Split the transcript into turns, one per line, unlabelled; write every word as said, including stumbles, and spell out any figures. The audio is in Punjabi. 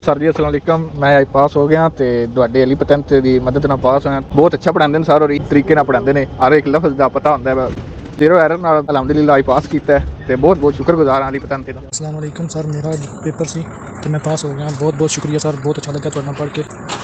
सर जी अस्सलाम वालेकुम, मैं आज पास हो गया तो ਤੁਹਾਡੇ ਅਲੀ ਪਤੰਤ ਦੀ ਮਦਦ ਨਾਲ ਪਾਸ ਹੋਇਆ। ਬਹੁਤ ਅੱਛਾ ਪੜਾਉਂਦੇ ਨੇ ਸਰ, ਔਰ ਇੱਕ ਤਰੀਕੇ ਨਾਲ ਪੜਾਉਂਦੇ ਨੇ, ਹਰ ਇੱਕ ਲਫ਼ਜ਼ ਦਾ ਪਤਾ ਹੁੰਦਾ ਹੈ। ਜ਼ੀਰੋ ਐਰਰ ਨਾਲ ਅਲਹਮਦੁਲਿल्लाह ਅੱਜ ਪਾਸ ਕੀਤਾ ਤੇ ਬਹੁਤ ਬਹੁਤ ਸ਼ੁਕਰਗੁਜ਼ਾਰ ਹਾਂ ਅਲੀ ਪਤੰਤ ਦਾ।
अस्सलाम वालेकुम सर, मेरा पेपर सी तो मैं पास हो गया। बहुत बहुत शुक्रिया सर, बहुत अच्छा लगा ਤੁਹਾਡੇ ਨਾਲ ਪੜ੍ਹ ਕੇ।